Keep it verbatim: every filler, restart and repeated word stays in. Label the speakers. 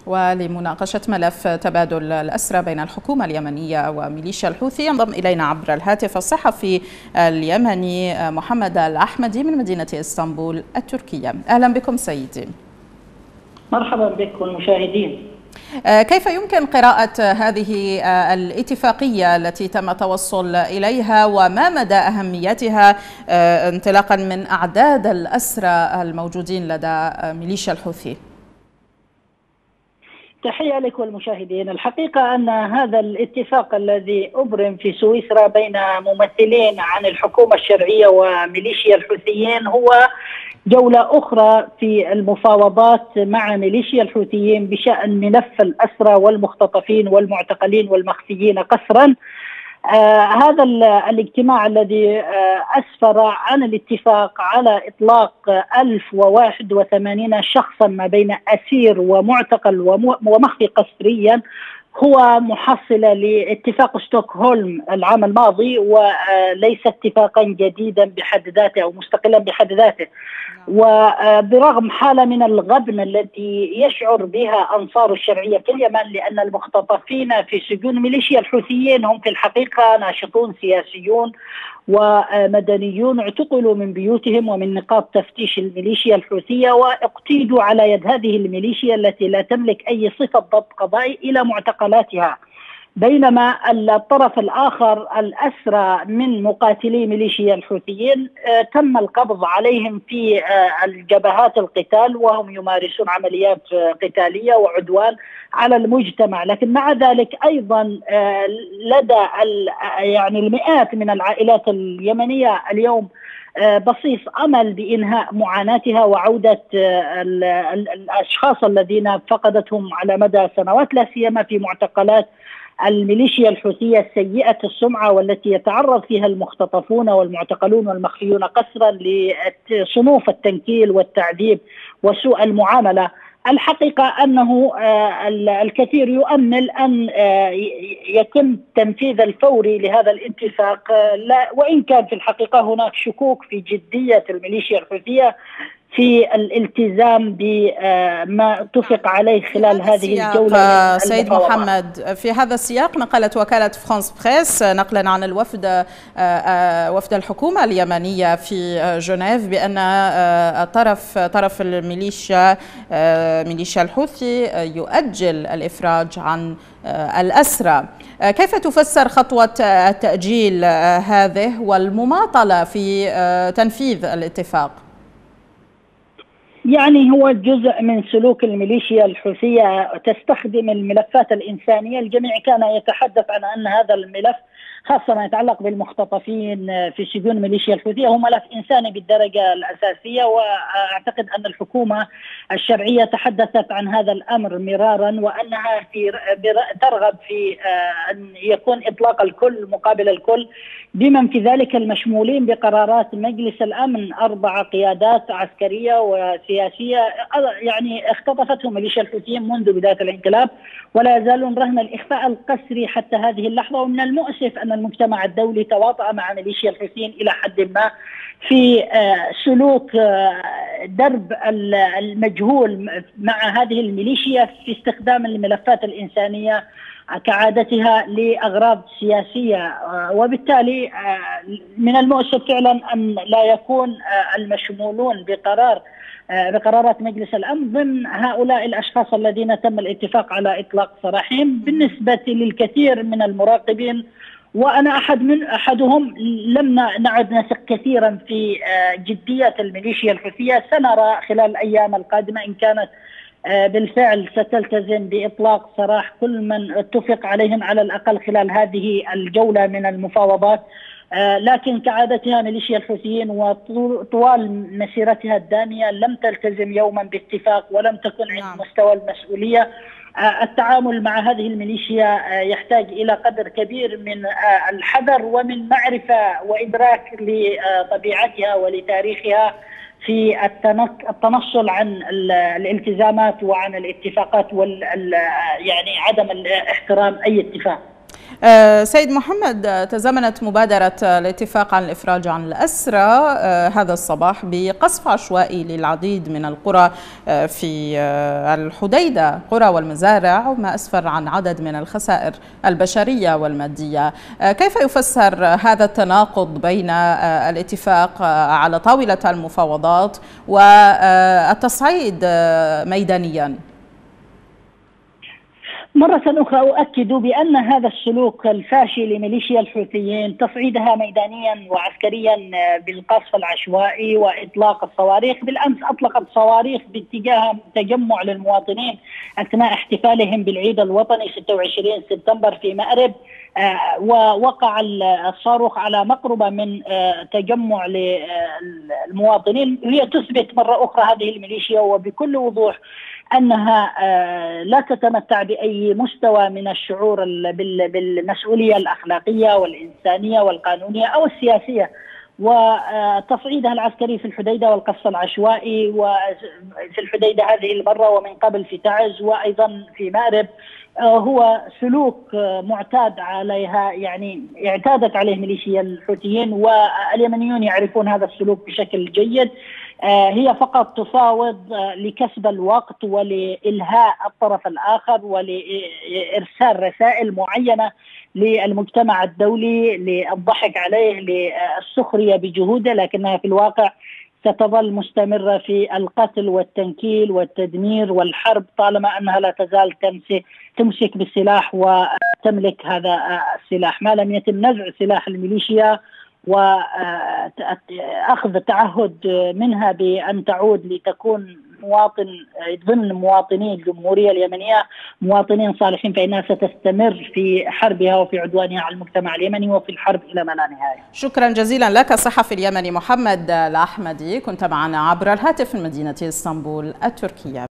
Speaker 1: ولمناقشة ملف تبادل الأسرى بين الحكومة اليمنية وميليشيا الحوثي ينضم إلينا عبر الهاتف الصحفي اليمني محمد الأحمدي من مدينة إسطنبول التركية. أهلا بكم سيدي.
Speaker 2: مرحبا بكم المشاهدين.
Speaker 1: كيف يمكن قراءة هذه الاتفاقية التي تم التوصل إليها وما مدى أهميتها انطلاقا من أعداد الأسرى الموجودين لدى ميليشيا الحوثي؟
Speaker 2: تحية لك والمشاهدين. الحقيقة أن هذا الاتفاق الذي أبرم في سويسرا بين ممثلين عن الحكومة الشرعية وميليشيا الحوثيين هو جولة أخرى في المفاوضات مع ميليشيا الحوثيين بشأن ملف الأسرى والمختطفين والمعتقلين والمخفيين قسرا. آه هذا الاجتماع الذي آه أسفر عن الاتفاق على إطلاق ألف وواحد وثمانين شخصا ما بين أسير ومعتقل ومخفي قسريا هو محصلة لاتفاق ستوكهولم العام الماضي، وليس اتفاقا جديدا بحد ذاته أو مستقلا بحد ذاته. وبرغم حالة من الغبن التي يشعر بها أنصار الشرعية في اليمن، لأن المختطفين في سجون ميليشيا الحوثيين هم في الحقيقة ناشطون سياسيون ومدنيون اعتقلوا من بيوتهم ومن نقاط تفتيش الميليشيا الحوثية واقتيدوا على يد هذه الميليشيا التي لا تملك أي صفة ضبط قضائي إلى معتقلاتها. بينما الطرف الآخر الأسرى من مقاتلي ميليشيا الحوثيين تم القبض عليهم في الجبهات القتال وهم يمارسون عمليات قتالية وعدوان على المجتمع. لكن مع ذلك أيضا لدى يعني المئات من العائلات اليمنية اليوم بصيص أمل بإنهاء معاناتها وعودة الأشخاص الذين فقدتهم على مدى سنوات، لا سيما في معتقلات الميليشيا الحوثية السيئة السمعة والتي يتعرض فيها المختطفون والمعتقلون والمخفيون قسرا لصنوف التنكيل والتعذيب وسوء المعاملة. الحقيقة أنه الكثير يؤمل أن يتم تنفيذ الفوري لهذا الاتفاق، وإن كان في الحقيقة هناك شكوك في جدية الميليشيا الحوثية في الالتزام بما اتفق عليه خلال هذه الجولة.
Speaker 1: سيد محمد، في هذا السياق نقلت وكالة فرانس بريس نقلا عن الوفد وفد الحكومة اليمنية في جنيف بأن طرف طرف الميليشيا ميليشيا الحوثي يؤجل الإفراج عن الأسرى. كيف تفسر خطوة التأجيل هذه والمماطلة في تنفيذ الاتفاق؟
Speaker 2: يعني هو جزء من سلوك الميليشيا الحوثية تستخدم الملفات الإنسانية. الجميع كان يتحدث عن أن هذا الملف خاصة ما يتعلق بالمختطفين في سجون ميليشيا الحوثية هو ملف إنساني بالدرجة الأساسية، وأعتقد أن الحكومة الشرعية تحدثت عن هذا الأمر مرارا وأنها في ترغب في أن يكون إطلاق الكل مقابل الكل بمن في ذلك المشمولين بقرارات مجلس الأمن. أربع قيادات عسكرية وسياسية يعني اختطفتهم ميليشيا الحوثيين منذ بداية الانقلاب ولا يزالون رهن الإخفاء القسري حتى هذه اللحظة. ومن المؤسف أن المجتمع الدولي تواطأ مع ميليشيا الحوثيين إلى حد ما في سلوك درب المجهول مع هذه الميليشيا في استخدام الملفات الإنسانية كعادتها لأغراض سياسية، وبالتالي من المؤسف فعلا أن لا يكون المشمولون بقرار بقرارات مجلس الأمن ضمن هؤلاء الأشخاص الذين تم الاتفاق على إطلاق سراحهم. بالنسبة للكثير من المراقبين وأنا أحد من أحدهم لم نعد نثق كثيرا في جدية الميليشيا الحوثية. سنرى خلال الأيام القادمة إن كانت بالفعل ستلتزم بإطلاق سراح كل من اتفق عليهم على الأقل خلال هذه الجولة من المفاوضات. لكن كعادتها ميليشيا الحوثيين وطوال مسيرتها الدامية لم تلتزم يوما باتفاق ولم تكن عند مستوى المسؤولية. التعامل مع هذه الميليشيا يحتاج إلى قدر كبير من الحذر ومن معرفة وإدراك لطبيعتها ولتاريخها في التنصل عن الالتزامات وعن الاتفاقات وال يعني عدم احترام أي اتفاق.
Speaker 1: سيد محمد، تزامنت مبادرة الاتفاق عن الإفراج عن الأسرى هذا الصباح بقصف عشوائي للعديد من القرى في الحديدة، قرى والمزارع، وما أسفر عن عدد من الخسائر البشرية والمادية. كيف يفسر هذا التناقض بين الاتفاق على طاولة المفاوضات والتصعيد ميدانيا؟
Speaker 2: مرة أخرى أؤكد بأن هذا السلوك الفاشل لميليشيا الحوثيين، تصعيدها ميدانيا وعسكريا بالقصف العشوائي وإطلاق الصواريخ. بالأمس أطلقت صواريخ باتجاه تجمع للمواطنين أثناء احتفالهم بالعيد الوطني ستة وعشرين سبتمبر في مأرب، ووقع الصاروخ على مقربة من تجمع للمواطنين. هي تثبت مرة أخرى هذه الميليشيا وبكل وضوح أنها لا تتمتع بأي مستوى من الشعور بالمسؤولية الأخلاقية والإنسانية والقانونية أو السياسية. وتصعيدها العسكري في الحديدة والقصف العشوائي وفي الحديدة هذه المرة ومن قبل في تعز وأيضا في مأرب هو سلوك معتاد عليها، يعني اعتادت عليه ميليشيا الحوثيين، واليمنيون يعرفون هذا السلوك بشكل جيد. هي فقط تفاوض لكسب الوقت ولإلهاء الطرف الآخر ولإرسال رسائل معينة للمجتمع الدولي للضحك عليه، للسخرية بجهوده، لكنها في الواقع ستظل مستمرة في القتل والتنكيل والتدمير والحرب طالما أنها لا تزال تمسك بالسلاح وتملك هذا السلاح. ما لم يتم نزع سلاح الميليشيا وأخذ تعهد منها بأن تعود لتكون مواطن ضمن مواطني الجمهورية اليمنية مواطنين صالحين، فإنها ستستمر في حربها وفي عدوانها على المجتمع اليمني وفي الحرب إلى ما لا نهاية.
Speaker 1: شكرا جزيلا لك الصحفي اليمني محمد الأحمدي، كنت معنا عبر الهاتف من مدينة اسطنبول التركية.